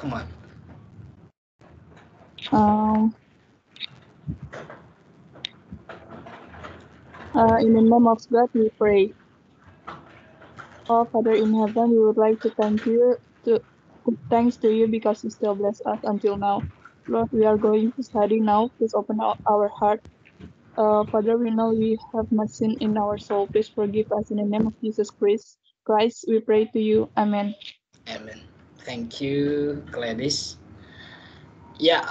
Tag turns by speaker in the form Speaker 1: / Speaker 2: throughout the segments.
Speaker 1: Come on.
Speaker 2: In the name of God, we pray. Oh, Father in heaven, we would like to thank you thanks to you because you still bless us until now. Lord, we are going to study now. Please open our heart. Father, we know we have much sin in our soul. Please forgive us in the name of Jesus Christ, we pray to you. Amen.
Speaker 1: Amen. Thank you, Gladys. Ya,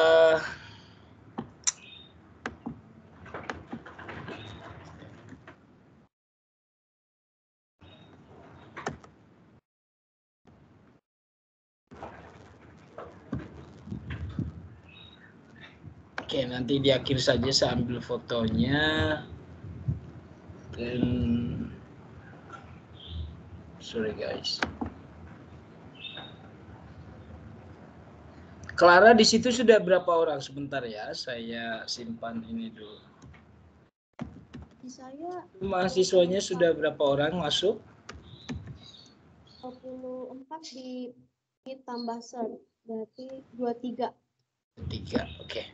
Speaker 1: oke, nanti di akhir saja saya ambil fotonya. Dan sorry guys. Clara di situ sudah berapa orang? Sebentar ya, saya simpan ini dulu.
Speaker 3: Di saya
Speaker 1: Mahasiswanya sudah berapa orang masuk?
Speaker 3: 24 ditambah ser, berarti 23.
Speaker 1: 3, oke.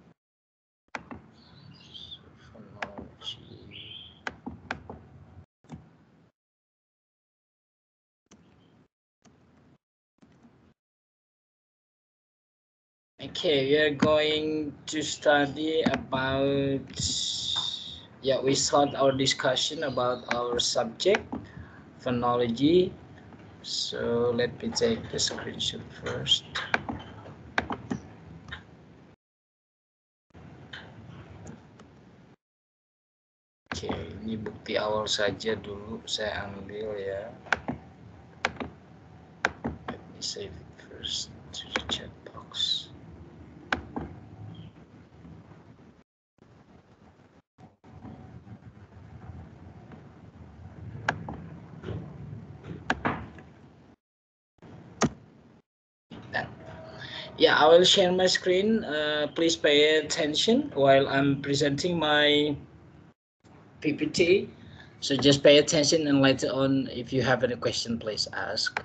Speaker 1: Okay, we are going to study about, we start our discussion about our subject, phonology. So let me take the screenshot first. Oke, ini bukti awal saja dulu saya ambil ya. Let me save it first to the chat box. Yeah, I will share my screen. Please pay attention while I'm presenting my PPT. So just pay attention, and later on, if you have any question, please ask.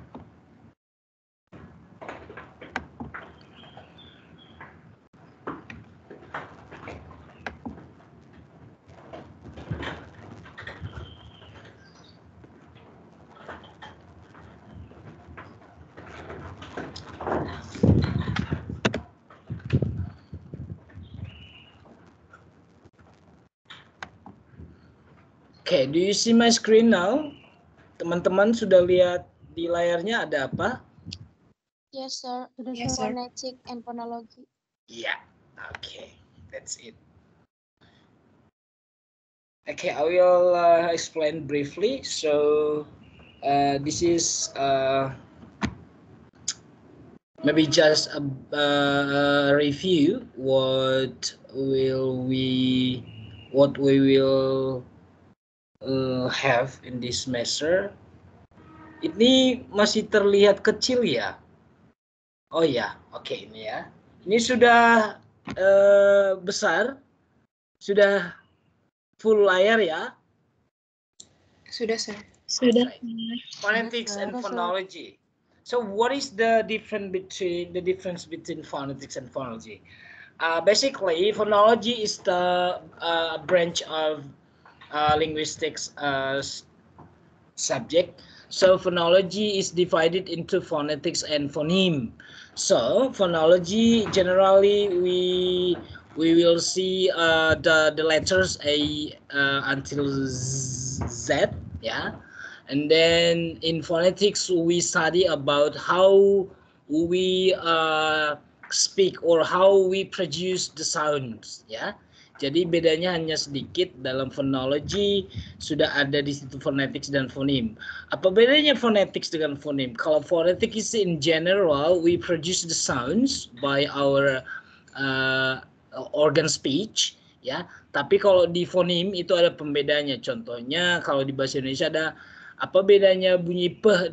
Speaker 1: Okay, do you see my screen now? Teman-teman sudah lihat di layarnya ada apa?
Speaker 3: Yes, sir.
Speaker 4: Yes, sir.
Speaker 3: Phonetic and phonology.
Speaker 1: Yeah, okay, that's it. Okay, I will explain briefly. So this is maybe just a review what we will have in this semester. Ini masih terlihat kecil ya? Oh ya, oke, ini ya. Ini sudah besar, sudah full layar ya?
Speaker 4: Sudah, sir.
Speaker 2: Sudah.
Speaker 1: Phonetics and phonology. So what is the difference between phonetics and phonology? Basically, phonology is the branch of linguistics subject. So phonology is divided into phonetics and phoneme. So phonology, generally we will see the letters A until Z, yeah. And then in phonetics we study about how we speak or how we produce the sounds, ya. Jadi bedanya hanya sedikit. Dalam phonology sudah ada di situ phonetics dan phoneme. Apa bedanya phonetics dengan phoneme? Kalau phonetics is in general we produce the sounds by our organ speech, ya. Tapi kalau di phoneme itu ada pembedanya. Contohnya kalau di bahasa Indonesia ada apa bedanya bunyi peh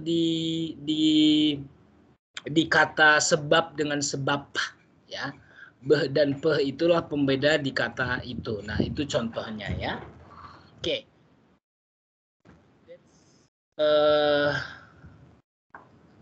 Speaker 1: di kata sebab dengan sebab, ya. Beh dan peh itulah pembeda di kata itu. Nah, itu contohnya ya. Oke.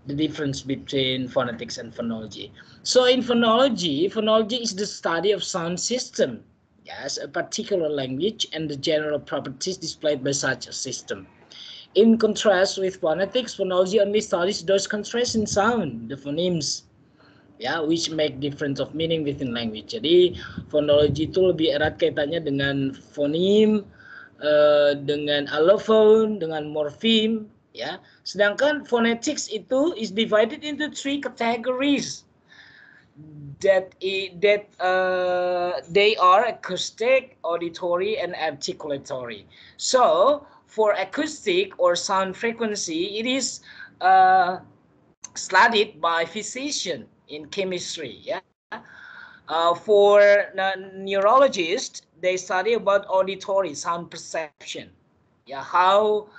Speaker 1: the difference between phonetics and phonology. So in phonology, phonology is the study of sound system, yes, a particular language and the general properties displayed by such a system. In contrast with phonetics, phonology only studies those contrasts in sound, the phonemes, ya, which make difference of meaning within language. Jadi phonology itu lebih erat kaitannya dengan fonem, dengan allophone, dengan morpheme, ya. Sedangkan phonetics itu is divided into 3 categories. That they are acoustic, auditory, and articulatory. So for acoustic or sound frequency, it is studied by physician in chemistry. Yeah. For neurologists, they study about auditory sound perception. Yeah, how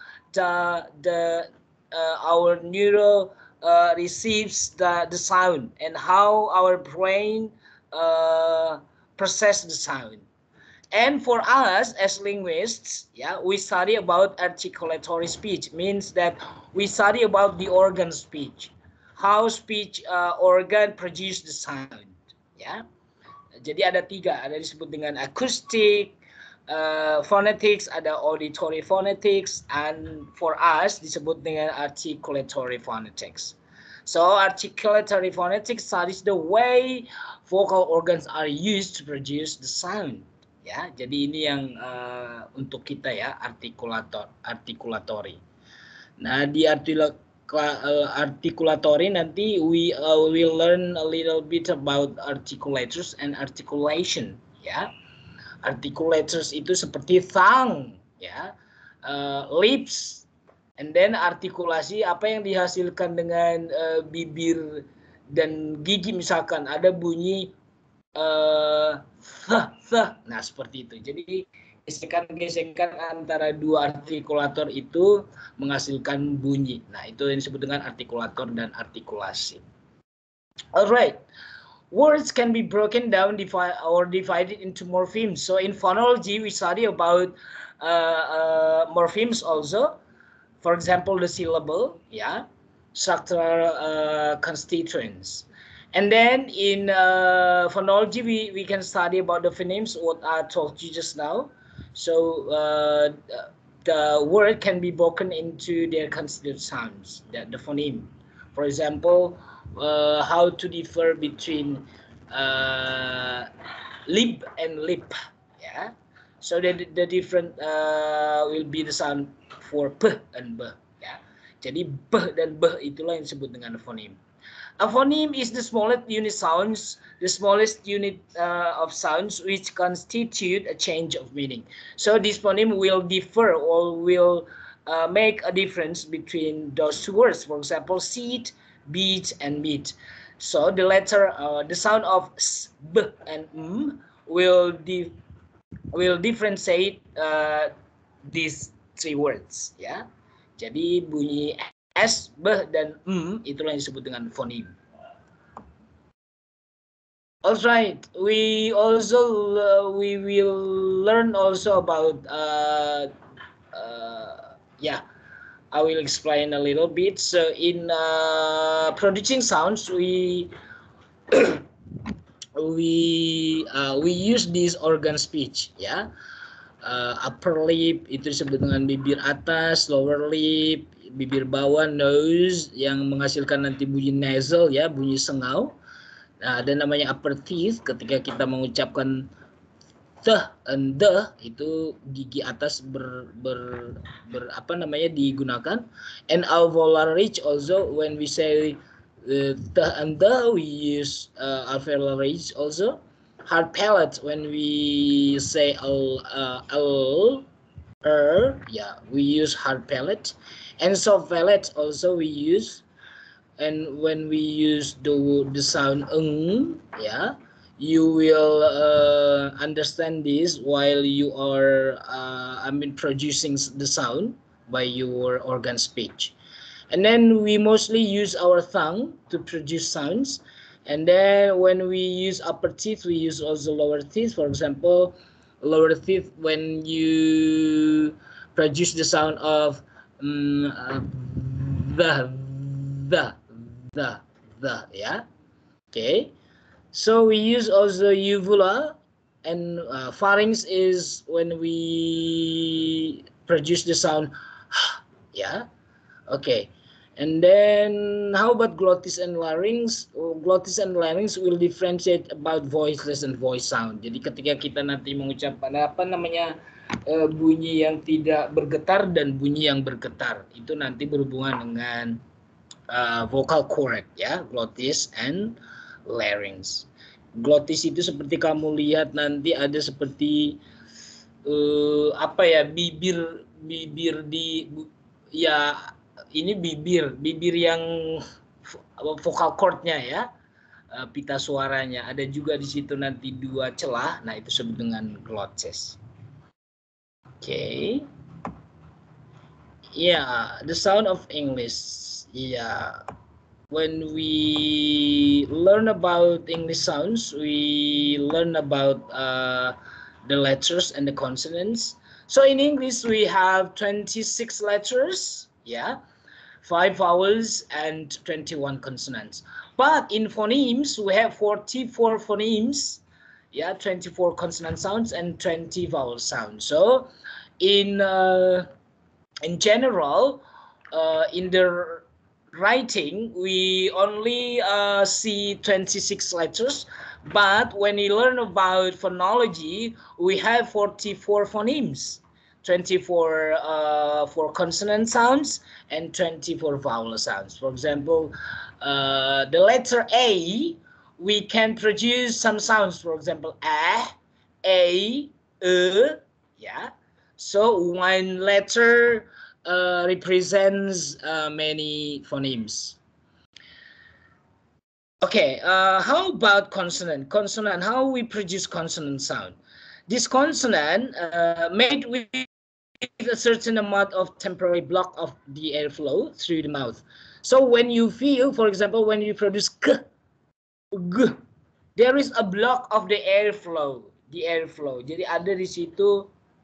Speaker 1: our neural receives the sound and how our brain process the sound. And for us as linguists, yeah, we study about articulatory speech, means that we study about the organ speech, how speech organ produce the sound, ya. Jadi ada 3, ada disebut dengan acoustic phonetics, ada auditory phonetics, and for us disebut dengan articulatory phonetics. So articulatory phonetics studies the way vocal organs are used to produce the sound. Ya, jadi ini yang untuk kita ya, articulatory. Nah, di articulatory nanti we will learn a little bit about articulators and articulation, ya. Articulators itu seperti tongue, ya, lips, and then artikulasi apa yang dihasilkan dengan bibir dan gigi, misalkan ada bunyi nah seperti itu. Jadi gesekan-gesekan antara 2 artikulator itu menghasilkan bunyi. Nah, itu yang disebut dengan artikulator dan artikulasi. Alright, words can be broken down or divided into morphemes. So in phonology, we study about morphemes also. For example, the syllable, yeah, structural constituents. And then in phonology, we can study about the phonemes, what I told you just now. So the word can be broken into their constituent sounds, the phoneme. For example, how to differ between lip and lip, yeah. So the different will be the sound for p and b, ya. Jadi b dan b itulah yang disebut dengan phoneme. A phoneme is the smallest unit sounds, the smallest unit of sounds which constitute a change of meaning. So this phoneme will differ or will make a difference between those 2 words. For example, seed, beat, and meat. So the letter, the sound of s, b, and m will differentiate these 3 words. Ya, jadi bunyi S, B, dan M itulah yang disebut dengan phoneme. Alright, we also we will learn also about yeah, I will explain a little bit. So in producing sounds, we use this organ speech, ya. Upper lip itu disebut dengan bibir atas, lower lip bibir bawah, nose yang menghasilkan nanti bunyi nasal, ya, bunyi sengau. Nah, ada namanya upper teeth ketika kita mengucapkan the and the, itu gigi atas apa namanya digunakan. And alveolar ridge also, when we say the and the, we use alveolar ridge also. Hard palate, when we say yeah, we use hard palate. And soft palate also we use. And when we use the sound yeah, you will understand this while you are producing the sound by your organ speech. And then we mostly use our tongue to produce sounds. And then when we use upper teeth, we use also lower teeth. For example, lower teeth, when you produce the sound of the, yeah. Okay, so we use also uvula, and pharynx is when we produce the sound, yeah. Okay, and then how about glottis and larynx? Glottis and larynx will differentiate about voiceless and voice sound. Jadi ketika kita nanti mengucapkan apa namanya bunyi yang tidak bergetar dan bunyi yang bergetar, itu nanti berhubungan dengan vocal cord, ya, glottis and larynx. Glottis itu seperti kamu lihat nanti ada seperti apa ya, bibir di ya, ini bibir yang vocal cord-nya ya, pita suaranya ada juga di situ nanti 2 celah. Nah, itu disebut dengan glottis. Okay. Yeah, the sound of English. Yeah. When we learn about English sounds, we learn about the letters and the consonants. So in English, we have 26 letters, yeah, 5 vowels and 21 consonants. But in phonemes, we have 44 phonemes, yeah, 24 consonant sounds and 20 vowel sounds. So in general, in the writing, we only see 26 letters, but when we learn about phonology, we have 44 phonemes, 24 for consonant sounds and 24 vowel sounds. For example, the letter A, we can produce some sounds. For example, a, yeah. So one letter represents many phonemes. Okay, how about consonant? Consonant, how we produce consonant sound? This consonant made with a certain amount of temporary block of the airflow through the mouth. So when you feel, for example, when you produce k, g, there is a block of the airflow. Jadi ada di situ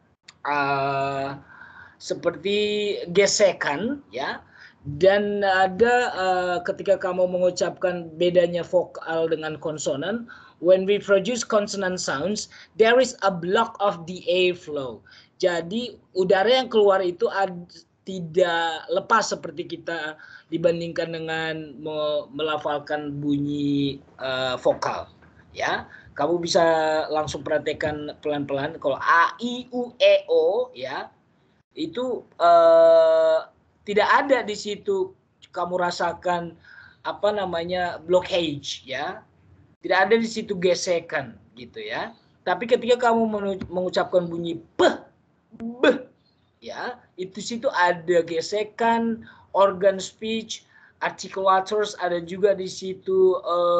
Speaker 1: seperti gesekan, ya. Dan ada ketika kamu mengucapkan bedanya vokal dengan konsonan, when we produce consonant sounds, there is a block of the airflow. Jadi udara yang keluar itu tidak lepas seperti kita dibandingkan dengan melafalkan bunyi vokal, ya. Kamu bisa langsung perhatikan pelan-pelan kalau a, i, u, e, o, ya. Itu tidak ada di situ kamu rasakan apa namanya blockage, ya. Tidak ada di situ gesekan gitu ya. Tapi ketika kamu mengucapkan bunyi p, b, ya, itu situ ada gesekan, organ speech, articulators, ada juga di situ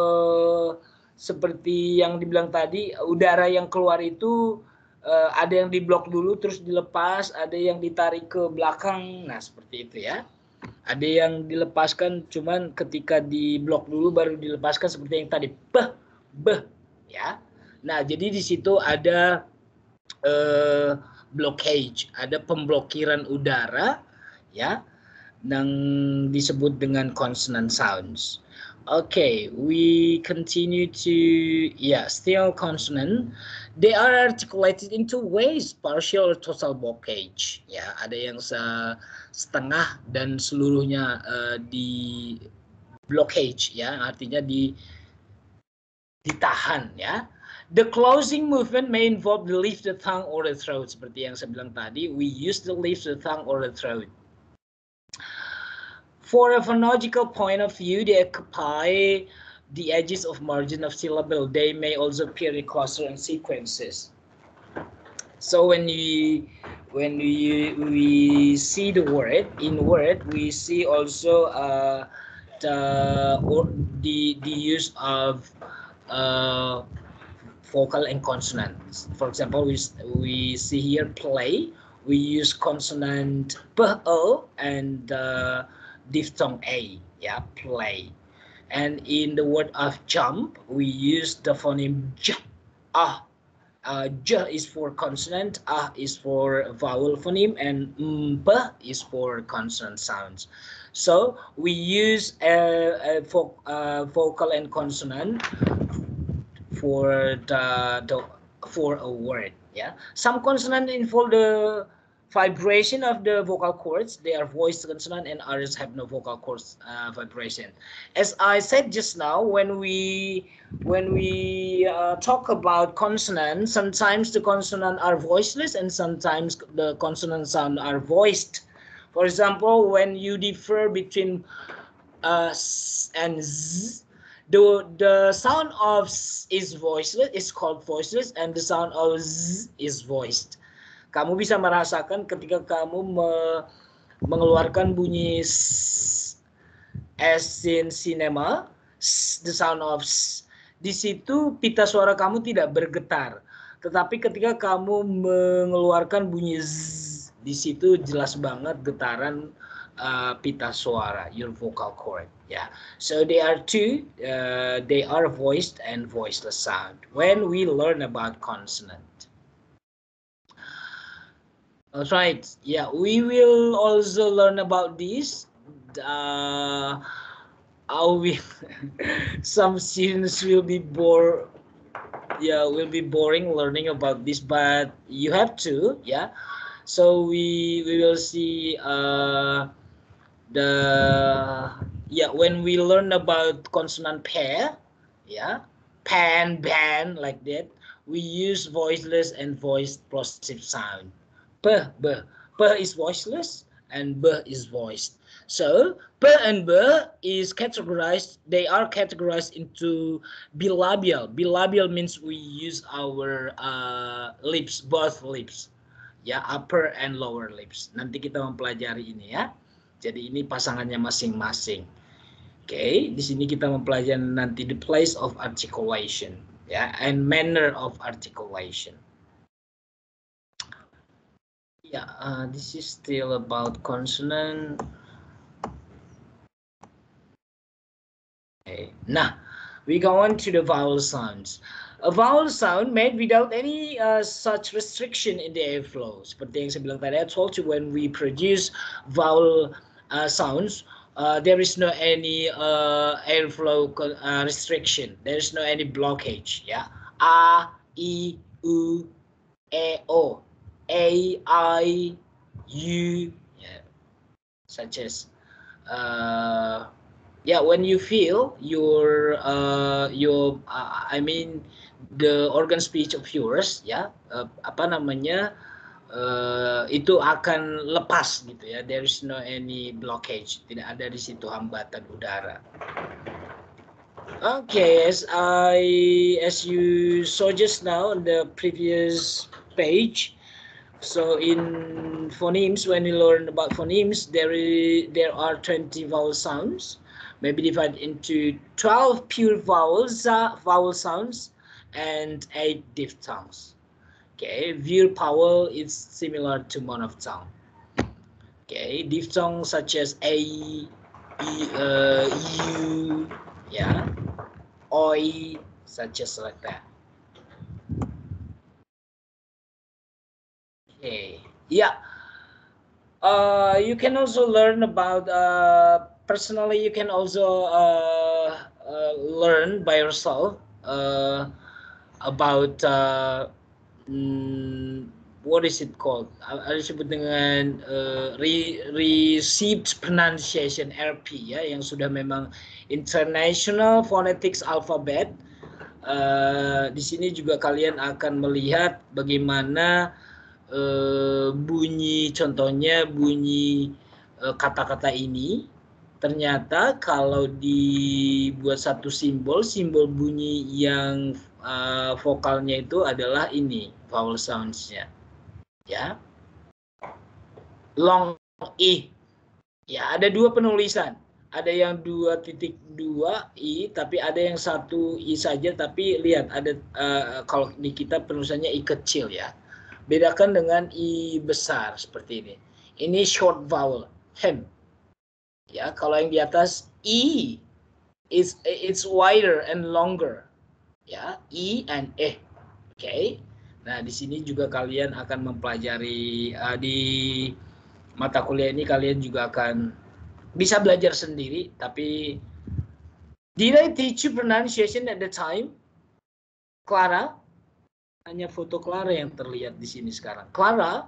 Speaker 1: seperti yang dibilang tadi, udara yang keluar itu ada yang diblok dulu terus dilepas, ada yang ditarik ke belakang. Nah, seperti itu ya. Ada yang dilepaskan cuman ketika diblok dulu baru dilepaskan seperti yang tadi p, b, ya. Nah, jadi di situ ada blockage, ada pemblokiran udara, ya, yang disebut dengan consonant sounds. Okay, we continue to, yeah, still consonant. They are articulated into ways, partial or total blockage. Ya, ada yang setengah dan seluruhnya di blockage, ya, artinya ditahan, ya. The closing movement may involve the lift the tongue or the throat. Seperti yang saya bilang tadi, we use the lift the tongue or the throat. For a phonological point of view, they occupy the edges of margin of syllable. They may also appear in cluster and sequences. So when we see the word, in word, we see also the use of vocal and consonants. For example, we see here play. We use consonant p, o, and diphthong a, yeah, play. And in the word of jump, we use the phoneme j, j is for consonant, is for vowel phoneme, and p is for consonant sounds. So we use vocal and consonant for for a word. Yeah, some consonant involve the vibration of the vocal cords. They are voiced consonant, and others have no vocal cords vibration. As I said just now, when we talk about consonants, sometimes the consonants are voiceless, and sometimes the consonant sound are voiced. For example, when you differ between s and z, the sound of s is voiceless, is called voiceless, and the sound of z is voiced. Kamu bisa merasakan ketika kamu mengeluarkan bunyi s, as in cinema, s, the sound of s. Di situ pita suara kamu tidak bergetar. Tetapi ketika kamu mengeluarkan bunyi z, di situ jelas banget getaran pita suara, your vocal cord. Yeah. So they are two. They are voiced and voiceless sound when we learn about consonant. All right. Yeah, we will also learn about this. Some students will be bored. Yeah, will be boring learning about this, but you have to. Yeah. So we will see when we learn about consonant pair, yeah, pan, ban, like that, we use voiceless and voiced plosive sound. P, b, p is voiceless and b is voiced. So p and b is categorized. They are categorized into bilabial. Bilabial means we use our lips, both lips, ya, upper and lower lips. Nanti kita mempelajari ini ya. Jadi ini pasangannya masing-masing. Oke, di sini kita mempelajari nanti the place of articulation, ya, and manner of articulation. Yeah, this is still about consonant. Okay, now we go on to the vowel sounds. A vowel sound made without any such restriction in the airflow. Seperti yang saya bilang tadi, I told you when we produce vowel sounds, there is no any airflow restriction. There is no any blockage. Yeah, a, i, u, e, o, a, I, u. Yeah, such as when you feel your I mean the organ speech of yours, ya, itu akan lepas gitu ya. There is no any blockage, tidak ada di situ hambatan udara. Okay, as you saw just now on the previous page, so in phonemes, when you learn about phonemes, there are 20 vowel sounds, maybe divided into 12 pure vowel sounds and 8 diphthongs. Okay, vowel is similar to monophthong. Okay, diphthongs such as a, u, yeah, oi, such as like that. Okay, yeah. You can also learn about personally. You can also learn by yourself about what is it called? Ada disebut dengan received pronunciation (RP) ya, yang sudah memang International Phonetics Alphabet. Di sini juga kalian akan melihat bagaimana bunyi, contohnya bunyi kata-kata ini. Ternyata kalau dibuat satu simbol bunyi yang vokalnya itu adalah ini, vowel sounds-nya. Ya. Long I. Ya, ada dua penulisan. Ada yang 2.2 I, tapi ada yang 1 I saja, tapi lihat ada kalau di kita penulisannya I kecil ya. Bedakan dengan I besar seperti ini. Ini short vowel, hem. Ya, kalau yang di atas I, it's wider and longer. Ya, I and E. Oke. Okay. Nah, di sini juga kalian akan mempelajari di mata kuliah ini kalian juga akan bisa belajar sendiri, tapi did I teach you pronunciation at the time? Clara? Hanya foto Clara yang terlihat di sini sekarang. Clara,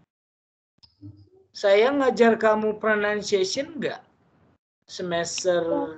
Speaker 1: saya ngajar kamu pronunciation nggak? Semester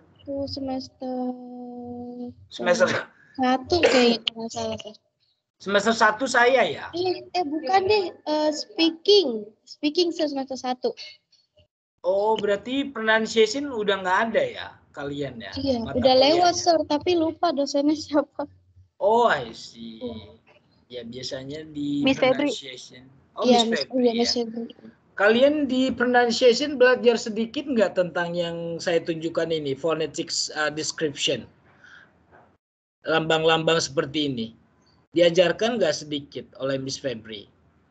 Speaker 3: semester 1 kayaknya nggak salah.
Speaker 1: semester 1 saya ya?
Speaker 3: Bukan deh, speaking semester 1.
Speaker 1: Oh, berarti pronunciation udah nggak ada ya kalian ya?
Speaker 3: Iya,
Speaker 1: Mata
Speaker 3: udah lewat,
Speaker 1: kuliahnya?
Speaker 3: Sir, tapi lupa dosennya siapa.
Speaker 1: Oh, I see. Ya, biasanya di
Speaker 2: Miss Febri.
Speaker 1: pronunciation. Oh,
Speaker 3: Iya,
Speaker 1: Miss Febri ya.
Speaker 3: Miss Febri.
Speaker 1: Kalian di pronunciation belajar sedikit nggak tentang yang saya tunjukkan ini, phonetics description? Lambang-lambang seperti ini. Diajarkan nggak sedikit oleh Miss Febri?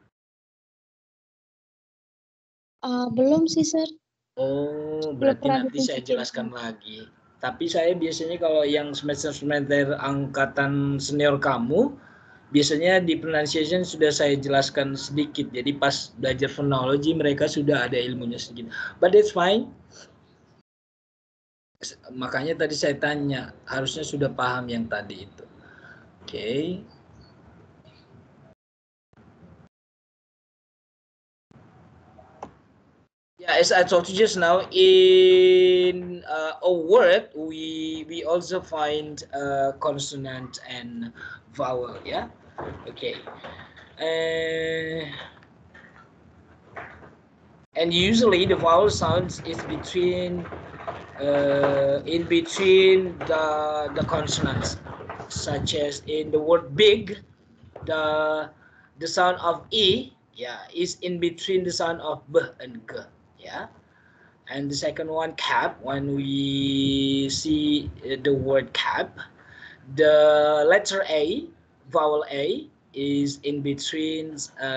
Speaker 3: Belum sih, Sir.
Speaker 1: Oh, berarti nanti saya jelaskan lagi. Tapi saya biasanya kalau yang semester-semester angkatan senior kamu, biasanya di pronunciation sudah saya jelaskan sedikit. Jadi pas belajar phonology mereka sudah ada ilmunya sedikit. But that's fine. Makanya tadi saya tanya, harusnya sudah paham yang tadi itu. Oke. Yeah, as I told you just now, in a word we also find consonant and vowel. Yeah. Okay. And usually the vowel sounds is between in between the consonants, such as in the word big, the sound of e, yeah, is in between the sound of b and g, yeah. And the second one, cap, when we see the word cap, the letter a, vowel a, is in between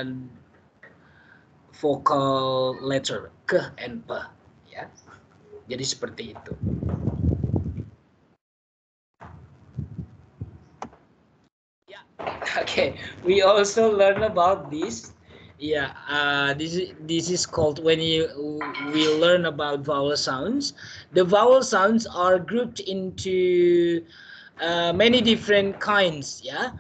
Speaker 1: vocal letter k and p, ya. Jadi seperti itu. Yeah. Okay. We also learn about this. Yeah. This is called when we learn about vowel sounds. The vowel sounds are grouped into many different kinds. Yeah.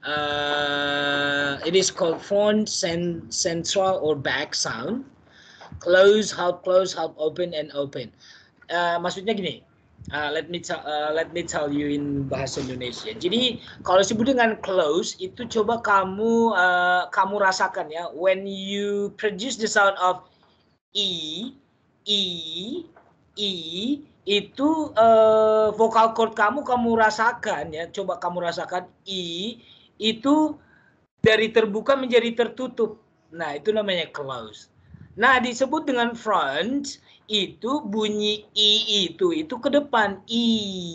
Speaker 1: It is called front, central, or back sound. Close, half open, and open. Maksudnya gini, let me tell you in bahasa Indonesia. Jadi kalau disebut dengan close itu coba kamu rasakan ya. When you produce the sound of e, itu vocal cord kamu rasakan ya. Coba kamu rasakan i itu dari terbuka menjadi tertutup. Nah, itu namanya close. Nah, disebut dengan front, itu bunyi i itu ke depan, i,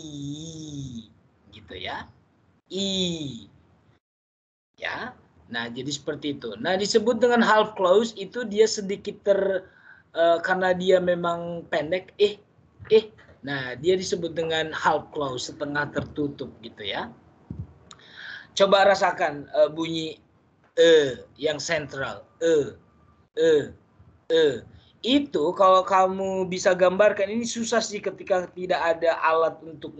Speaker 1: gitu ya, i, ya. Nah, jadi seperti itu. Nah, disebut dengan half close itu dia sedikit karena dia memang pendek, nah dia disebut dengan half close, setengah tertutup gitu ya. Coba rasakan bunyi yang sentral, itu kalau kamu bisa gambarkan, ini susah sih ketika tidak ada alat untuk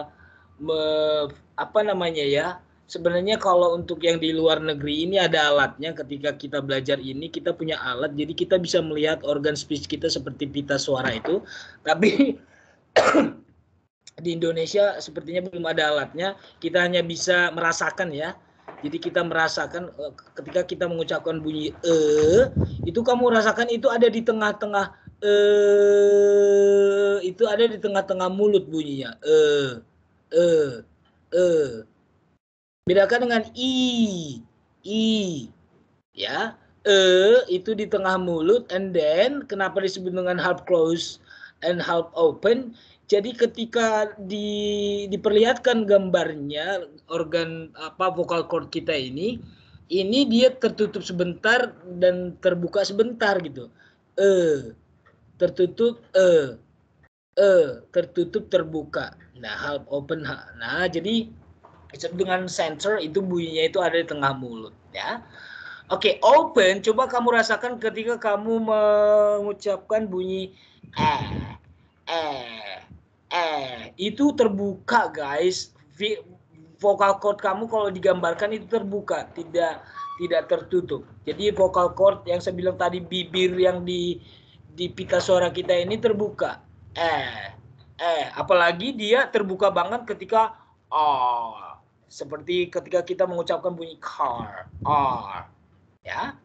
Speaker 1: apa namanya ya. Sebenarnya kalau untuk yang di luar negeri ini ada alatnya. Ketika kita belajar ini kita punya alat, jadi kita bisa melihat organ speech kita seperti pita suara itu. Tapi di Indonesia sepertinya belum ada alatnya. Kita hanya bisa merasakan ya. Jadi kita merasakan ketika kita mengucapkan bunyi itu kamu rasakan itu ada di tengah-tengah itu ada di tengah-tengah mulut bunyinya. Bedakan dengan i ya. Itu di tengah mulut, and then kenapa disebut dengan half close and half open? Jadi ketika diperlihatkan gambarnya organ vokal cord kita ini dia tertutup sebentar dan terbuka sebentar gitu. Tertutup tertutup terbuka. Nah, half open. Nah, jadi dengan center itu bunyinya itu ada di tengah mulut ya. Oke, open, coba kamu rasakan ketika kamu mengucapkan bunyi itu terbuka guys. Vocal cord kamu kalau digambarkan itu terbuka, tidak tertutup. Jadi vocal cord yang saya bilang tadi, bibir yang di pita suara kita ini terbuka. Apalagi dia terbuka banget ketika seperti ketika kita mengucapkan bunyi car, ya.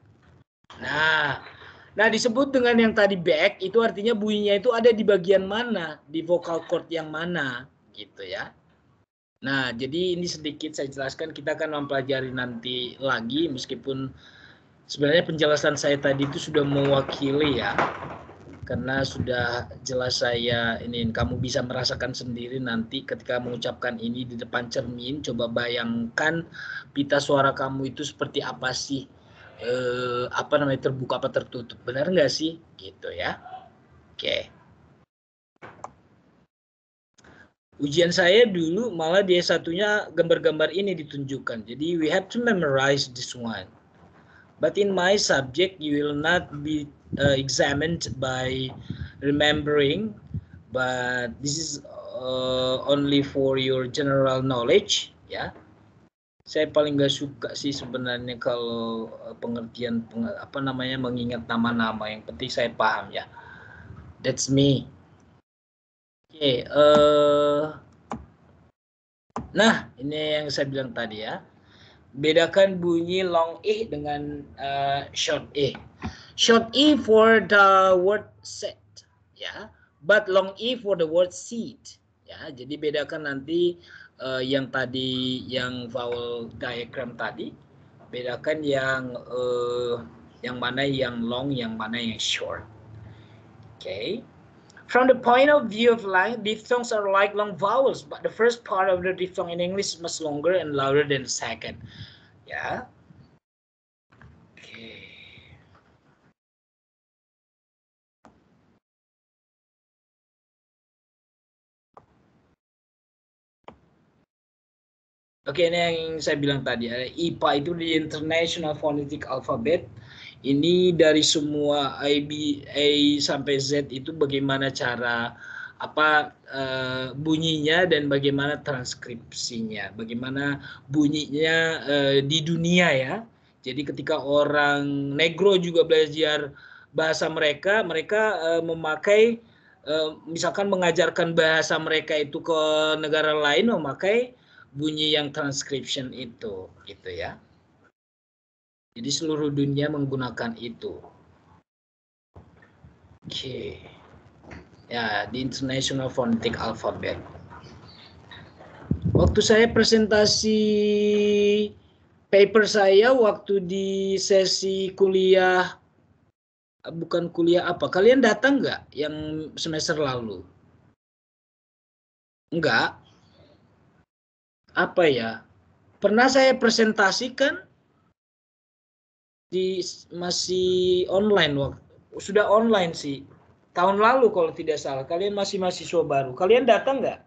Speaker 1: Nah, disebut dengan yang tadi back itu artinya bunyinya itu ada di bagian mana, di vocal cord yang mana, gitu ya. Nah, jadi ini sedikit saya jelaskan, kita akan mempelajari nanti lagi, meskipun sebenarnya penjelasan saya tadi itu sudah mewakili ya, karena sudah jelas saya ini, kamu bisa merasakan sendiri nanti ketika mengucapkan ini di depan cermin. Coba bayangkan pita suara kamu itu seperti apa sih, terbuka apa tertutup, benar nggak sih, gitu ya. Oke. Ujian saya dulu malah dia satunya gambar-gambar ini ditunjukkan, jadi we have to memorize this one. But in my subject you will not be examined by remembering, but this is only for your general knowledge, ya. Saya paling nggak suka sih sebenarnya kalau pengertian mengingat nama-nama, yang penting saya paham ya. That's me. Oke, nah ini yang saya bilang tadi ya. Bedakan bunyi long E dengan short E. Short E for the word set, ya, but long E for the word seed, ya. Jadi bedakan nanti yang tadi, yang vowel diagram tadi, bedakan yang mana yang long, yang mana yang short. Okay. From the point of view of language, diphthongs are like long vowels, but the first part of the diphthong in English is much longer and louder than the second. Ya. Oke. Oke, ini yang saya bilang tadi, ada IPA itu di International Phonetic Alphabet. Ini dari semua A sampai Z itu bagaimana cara bunyinya dan bagaimana transkripsinya, bagaimana bunyinya di dunia ya. Jadi ketika orang negro juga belajar bahasa mereka memakai misalkan mengajarkan bahasa mereka itu ke negara lain, memakai bunyi yang transcription itu, gitu ya. Jadi seluruh dunia menggunakan itu. Oke. Ya, di International Phonetic Alphabet. Waktu saya presentasi paper saya waktu di sesi kuliah, bukan kuliah apa, kalian datang nggak yang semester lalu? Enggak. Apa ya? Pernah saya presentasikan masih online, sudah online sih. Tahun lalu kalau tidak salah. Kalian masih mahasiswa baru. Kalian datang nggak?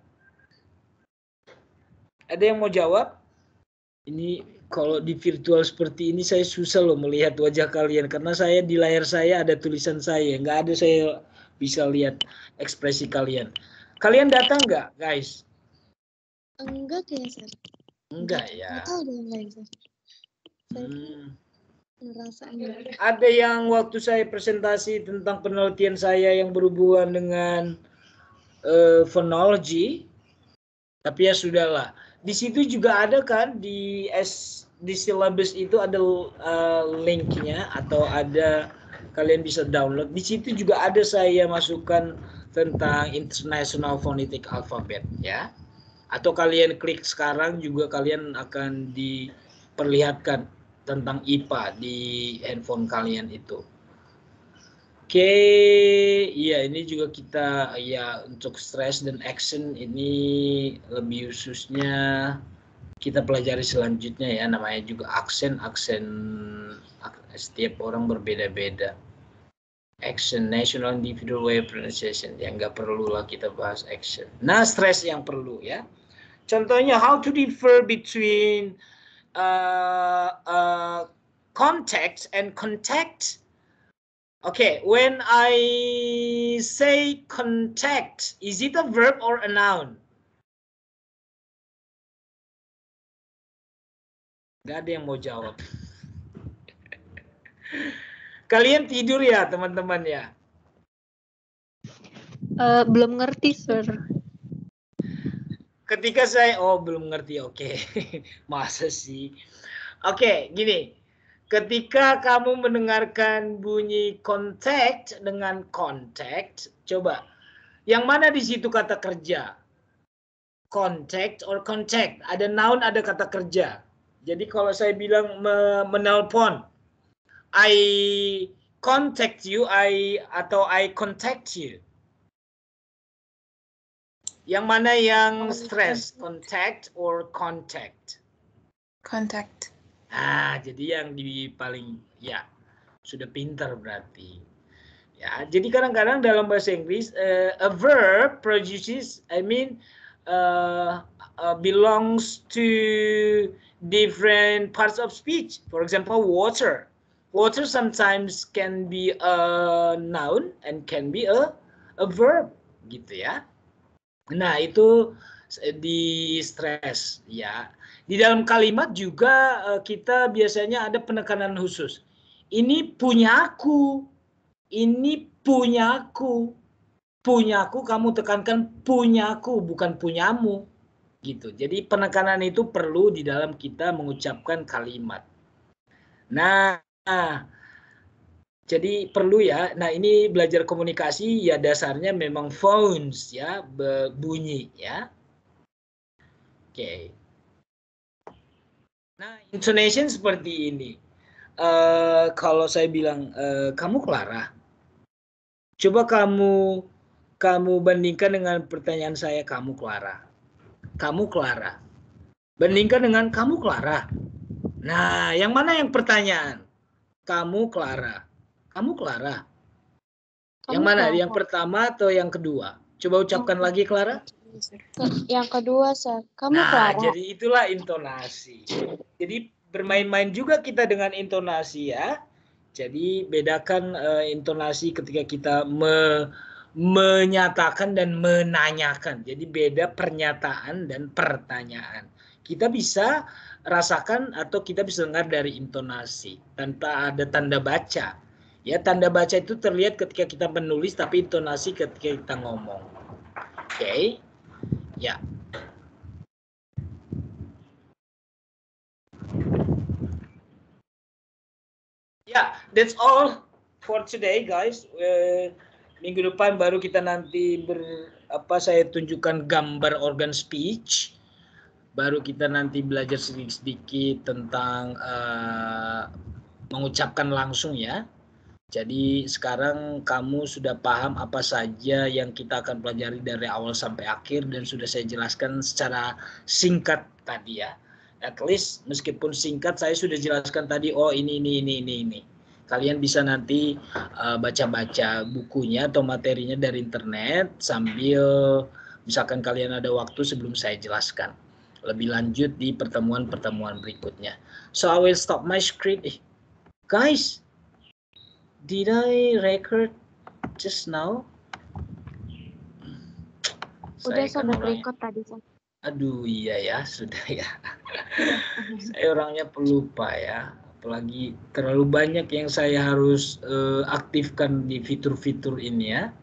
Speaker 1: Ada yang mau jawab? Ini kalau di virtual seperti ini saya susah loh melihat wajah kalian, karena saya di layar saya ada tulisan saya, nggak ada saya bisa lihat ekspresi kalian. Kalian datang nggak, guys?
Speaker 3: Enggak ya, Sir.
Speaker 1: Enggak ya.
Speaker 3: Enggak tahu dengan lain, Sir. Saya merasa enggak.
Speaker 1: Ada yang waktu saya presentasi tentang penelitian saya yang berhubungan dengan phonology, tapi ya sudahlah. Di situ juga ada kan di syllabus itu ada linknya, atau ada, kalian bisa download. Di situ juga ada saya masukkan tentang International Phonetic Alphabet ya. Atau kalian klik sekarang juga kalian akan diperlihatkan tentang IPA di handphone kalian itu. Oke, iya ini juga kita ya untuk stress dan action ini lebih khususnya kita pelajari selanjutnya ya, namanya juga aksen setiap orang berbeda-beda. Action, national individual way of pronunciation, yang nggak perlu lah kita bahas action. Nah, stress yang perlu ya. Contohnya how to differ between context and contact. Okay, when I say contact, is it a verb or a noun? Gak ada yang mau jawab. Kalian tidur ya, teman-teman ya?
Speaker 3: Belum ngerti, Sir.
Speaker 1: Ketika saya, belum ngerti, oke. Masa sih? Oke, gini. Ketika kamu mendengarkan bunyi contact dengan contact, coba. Yang mana di situ kata kerja? Contact or contact? Ada noun, ada kata kerja. Jadi kalau saya bilang menelpon, I contact you, atau I contact you. Yang mana yang stress? Contact or contact?
Speaker 4: Contact.
Speaker 1: Jadi yang di paling, ya, sudah pintar berarti. Ya, jadi kadang-kadang dalam bahasa Inggris, a verb produces, belongs to different parts of speech. For example, water. Water sometimes can be a noun and can be a verb, gitu ya. Nah, itu di stress ya. Di dalam kalimat juga kita biasanya ada penekanan khusus. Ini punyaku. Ini punyaku. Punyaku, kamu tekankan punyaku, bukan punyamu. Gitu. Jadi penekanan itu perlu di dalam kita mengucapkan kalimat. Nah, jadi perlu ya. Nah, ini belajar komunikasi ya dasarnya memang phones ya, bunyi ya. Oke. Nah, intonation seperti ini. Kalau saya bilang kamu Clara. Coba kamu bandingkan dengan pertanyaan saya, kamu Clara. Kamu Clara. Bandingkan dengan kamu Clara. Nah, yang mana yang pertanyaan? Kamu Clara. Kamu Clara. Yang mana? Yang pertama atau yang kedua? Coba ucapkan lagi, Clara.
Speaker 3: Yang kedua, Sir. Kamu
Speaker 1: Nah,
Speaker 3: Clara.
Speaker 1: jadi itulah intonasi. Jadi bermain-main juga kita dengan intonasi ya. Jadi bedakan intonasi ketika kita menyatakan dan menanyakan. Jadi beda pernyataan dan pertanyaan. Kita bisa rasakan atau kita bisa dengar dari intonasi tanpa ada tanda baca. Ya, tanda baca itu terlihat ketika kita menulis, tapi intonasi ketika kita ngomong. Oke. Ya. Ya, that's all for today, guys. Minggu depan baru kita nanti saya tunjukkan gambar organ speech. Baru kita nanti belajar sedikit-sedikit tentang mengucapkan langsung ya. Jadi sekarang kamu sudah paham apa saja yang kita akan pelajari dari awal sampai akhir dan sudah saya jelaskan secara singkat tadi ya. At least meskipun singkat saya sudah jelaskan tadi, ini. Kalian bisa nanti baca-baca bukunya atau materinya dari internet sambil misalkan kalian ada waktu sebelum saya jelaskan lebih lanjut di pertemuan-pertemuan berikutnya. So I will stop my screen. Guys, did I record just now?
Speaker 3: Udah sudah record tadi, Sir.
Speaker 1: Aduh, iya ya, sudah ya. Saya orangnya pelupa ya. Apalagi terlalu banyak yang saya harus aktifkan di fitur-fitur ini ya.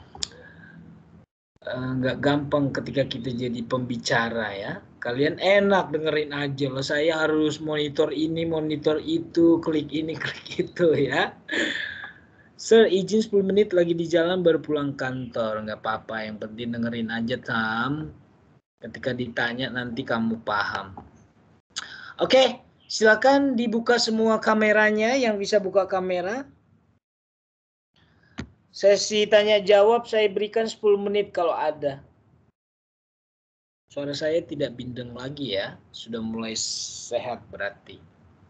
Speaker 1: Nggak gampang ketika kita jadi pembicara ya. Kalian enak dengerin aja loh. Saya harus monitor ini, monitor itu, klik ini, klik itu ya. Sir, izin 10 menit lagi di jalan baru pulang kantor. Nggak apa-apa, yang penting dengerin aja, Tam. Ketika ditanya nanti kamu paham. Oke, silakan dibuka semua kameranya yang bisa buka kamera. Sesi tanya jawab saya berikan 10 menit kalau ada. Suara saya tidak bindeng lagi ya, sudah mulai sehat berarti.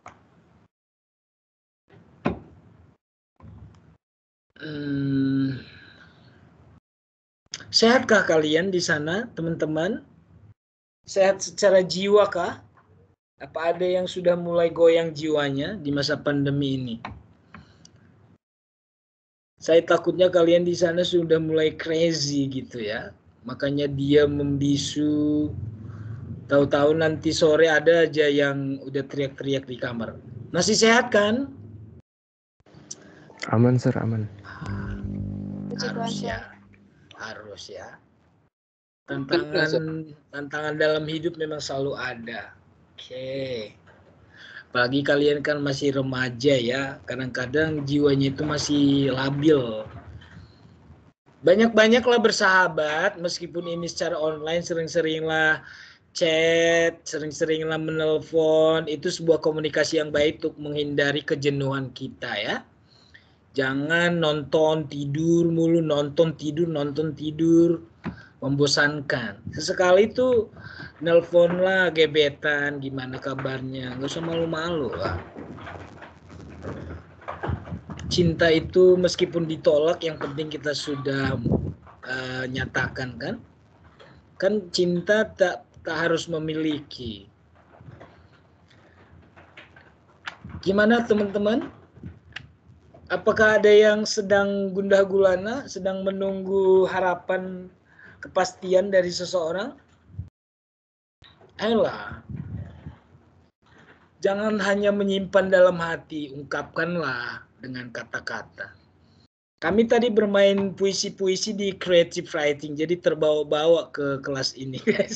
Speaker 1: Sehatkah kalian di sana, teman-teman? Sehat secara jiwa kah? Apa ada yang sudah mulai goyang jiwanya di masa pandemi ini? Saya takutnya kalian di sana sudah mulai crazy gitu ya. Makanya dia membisu. Tahu-tahu nanti sore ada aja yang udah teriak-teriak di kamar. Masih sehat kan?
Speaker 5: Aman, Sir, aman.
Speaker 1: Harus ya. Harus ya. Tantangan dalam hidup memang selalu ada. Oke. Apalagi kalian kan masih remaja ya, kadang-kadang jiwanya itu masih labil. Banyak-banyaklah bersahabat, meskipun ini secara online, sering-seringlah chat, sering-seringlah menelpon, itu sebuah komunikasi yang baik untuk menghindari kejenuhan kita ya. Jangan nonton tidur mulu, nonton tidur, membosankan. Sesekali itu nelponlah gebetan, gimana kabarnya, nggak usah malu-malu lah. Cinta itu meskipun ditolak, yang penting kita sudah nyatakan kan cinta tak harus memiliki. Gimana teman-teman? Apakah ada yang sedang gundah gulana, sedang menunggu harapan kepastian dari seseorang? Ayolah. Jangan hanya menyimpan dalam hati, ungkapkanlah dengan kata-kata. Kami tadi bermain puisi-puisi di creative writing, jadi terbawa-bawa ke kelas ini, guys.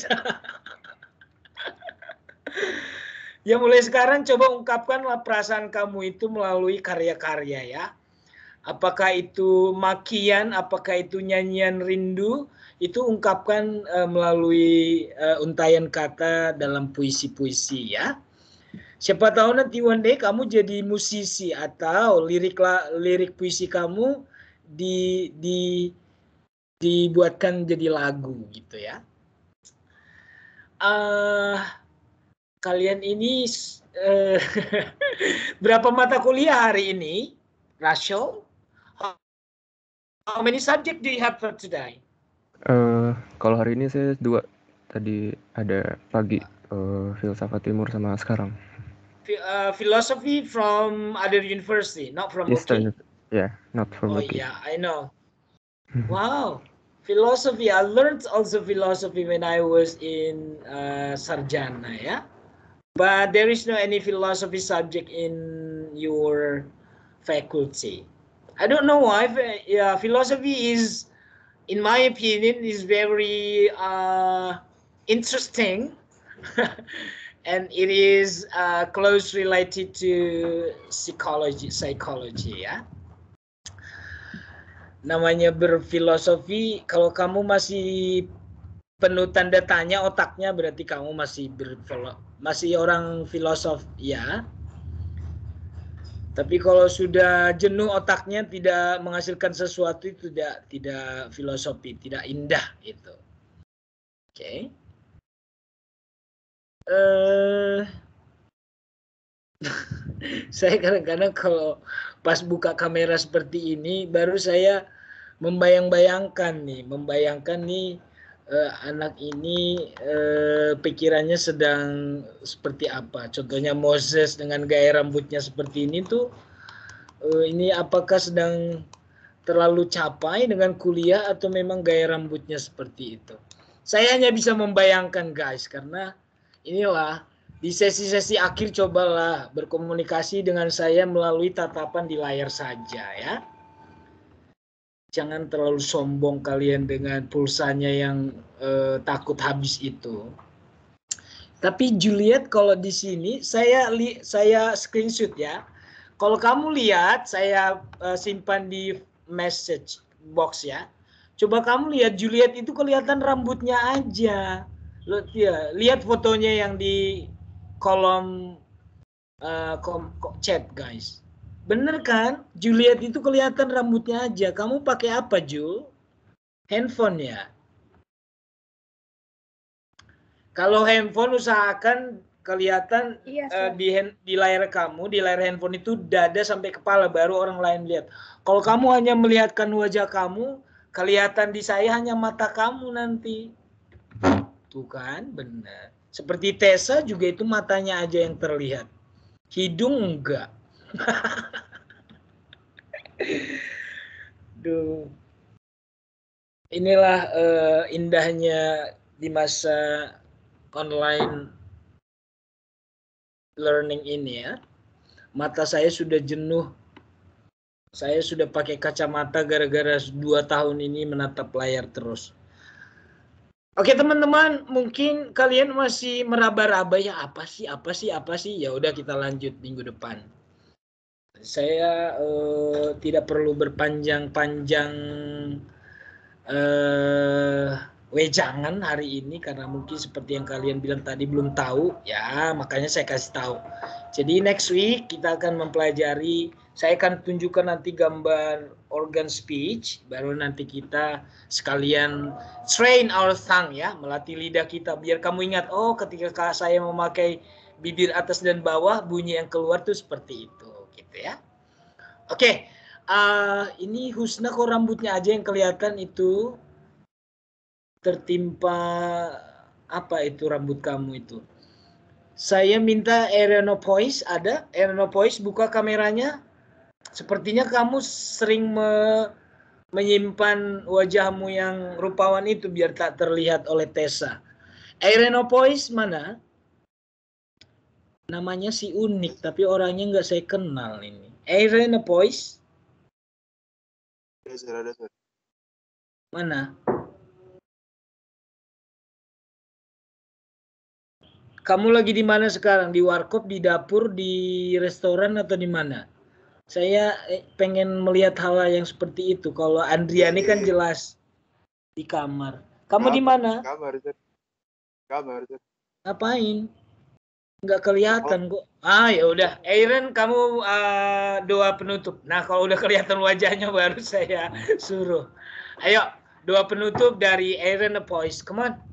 Speaker 1: Ya mulai sekarang coba ungkapkanlah perasaan kamu itu melalui karya-karya ya. Apakah itu makian, apakah itu nyanyian rindu, itu ungkapkan melalui untayan kata dalam puisi-puisi ya. Siapa tahu nanti one day kamu jadi musisi atau lirik puisi kamu dibuatkan jadi lagu gitu ya. Kalian ini berapa mata kuliah hari ini? Rachel? How many subject do you have for today?
Speaker 5: Kalau hari ini saya 2. Tadi ada pagi filsafat timur sama sekarang.
Speaker 1: Philosophy from other university, not from
Speaker 5: Eastern.
Speaker 1: UK.
Speaker 5: Yeah, not from UK.
Speaker 1: Oh yeah, I know. Wow, philosophy. I learned also philosophy when I was in Sarjana, yeah. But there is no any philosophy subject in your faculty. I don't know why. Philosophy is, in my opinion, is very interesting, and it is close related to psychology ya. Namanya berfilosofi, kalau kamu masih penuh tanda tanya otaknya, berarti kamu masih orang filosof ya. Tapi kalau sudah jenuh otaknya, tidak menghasilkan sesuatu, itu tidak filosofi, tidak indah itu. Oke. Saya kadang-kadang kalau pas buka kamera seperti ini, baru saya membayangkan nih anak ini pikirannya sedang seperti apa. Contohnya Moses dengan gaya rambutnya seperti ini tuh, ini apakah sedang terlalu capai dengan kuliah atau memang gaya rambutnya seperti itu. Saya hanya bisa membayangkan guys, karena inilah di sesi-sesi akhir cobalah berkomunikasi dengan saya melalui tatapan di layar saja ya. Jangan terlalu sombong kalian dengan pulsanya yang takut habis itu. Tapi Juliet, kalau di sini saya screenshot ya. Kalau kamu lihat, saya simpan di message box ya. Coba kamu lihat Juliet itu kelihatan rambutnya aja. Lihat fotonya yang di kolom chat guys. Bener kan? Juliet itu kelihatan rambutnya aja. Kamu pakai apa, Jul? Handphone ya? Kalau handphone usahakan kelihatan di layar kamu, di layar handphone itu dada sampai kepala, baru orang lain lihat. Kalau kamu hanya melihatkan wajah kamu, kelihatan di saya hanya mata kamu nanti. Tuh kan, benar. Seperti Tessa juga itu matanya aja yang terlihat. Hidung enggak. Duh. Inilah indahnya di masa online learning ini ya. Mata saya sudah jenuh. Saya sudah pakai kacamata gara-gara 2 tahun ini menatap layar terus. Oke teman-teman, mungkin kalian masih meraba-raba ya apa sih? Ya udah kita lanjut minggu depan. Saya tidak perlu berpanjang-panjang wejangan hari ini karena mungkin seperti yang kalian bilang tadi belum tahu ya, makanya saya kasih tahu. Jadi next week kita akan mempelajari, saya akan tunjukkan nanti gambar organ speech, baru nanti kita sekalian train our tongue ya, melatih lidah kita biar kamu ingat, oh ketika saya memakai bibir atas dan bawah bunyi yang keluar tuh seperti itu gitu ya. Oke. Ini Husna kok rambutnya aja yang kelihatan itu tertimpa apa itu rambut kamu itu? Saya minta Erenopois, ada? Erenopois buka kameranya. Sepertinya kamu sering menyimpan wajahmu yang rupawan itu biar tak terlihat oleh Tessa. Erenopois mana? Namanya si unik tapi orangnya nggak saya kenal ini. Erenopois?
Speaker 6: Ada, Sir.
Speaker 1: Mana? Kamu lagi di mana sekarang? Di warkop, di dapur, di restoran atau di mana? Saya pengen melihat hal yang seperti itu. Kalau Andriani kan jelas di kamar. Kamu di mana?
Speaker 6: Kamar, Sir.
Speaker 1: Ngapain? Nggak kelihatan kok. Ya udah. Aaron, kamu doa penutup. Nah, kalau udah kelihatan wajahnya baru saya suruh. Ayo, doa penutup dari Aaron Apois. Come on.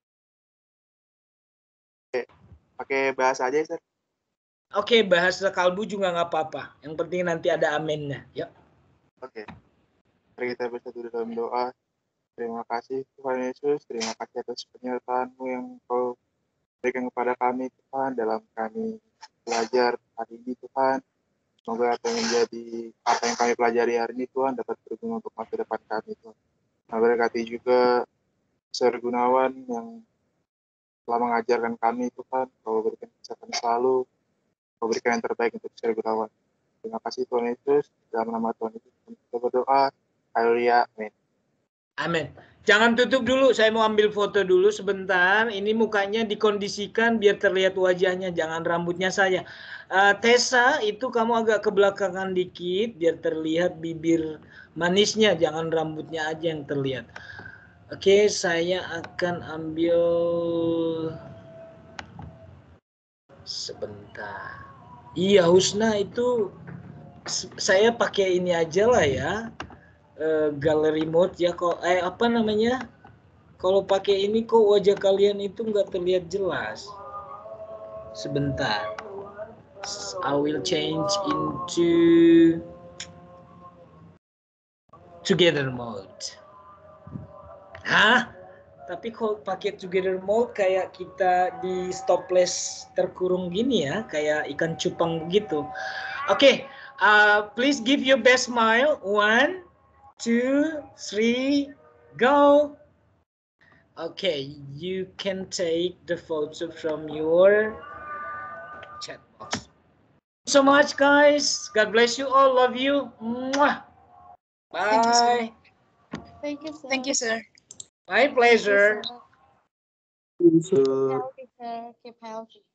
Speaker 6: Pakai bahasa aja, Sir.
Speaker 1: Oke, bahasa kalbu juga nggak apa-apa. Yang penting nanti ada amennya. Yuk.
Speaker 6: Oke. Mari kita bersatu dalam doa. Terima kasih Tuhan Yesus. Terima kasih atas penyertaan-Mu yang Kau berikan kepada kami Tuhan dalam kami belajar hari ini Tuhan. Semoga apa yang menjadi apa yang kami pelajari hari ini Tuhan dapat berguna untuk masa depan kami Tuhan. Nah, berkati juga Sir Gunawan yang telah mengajarkan kami Tuhan. Kau berikan kesehatan selalu. Kau berikan yang terbaik untuk Sir Gunawan. Terima kasih Tuhan Yesus. Dalam nama Tuhan Yesus kita berdoa. Haleluya. Amin.
Speaker 1: Amin. Jangan tutup dulu, saya mau ambil foto dulu sebentar. Ini mukanya dikondisikan biar terlihat wajahnya, jangan rambutnya saja. Tessa, itu kamu agak kebelakangan dikit biar terlihat bibir manisnya, jangan rambutnya aja yang terlihat. Oke, saya akan ambil sebentar. Iya, Husna itu saya pakai ini aja lah ya. Gallery mode ya kok apa namanya, kalau pakai ini kok wajah kalian itu nggak terlihat jelas. Sebentar, I will change into together mode. Tapi kalau pakai together mode kayak kita di stopless terkurung gini ya, kayak ikan cupang begitu. Oke, please give your best smile. 1, 2, 3, go. Okay, you can take the photo from your chat box. So much, guys. God bless you all. Love you. Mwah. Bye.
Speaker 3: Thank you, sir.
Speaker 4: Thank you, sir.
Speaker 1: My pleasure.
Speaker 3: Keep healthy, sir. Keep healthy.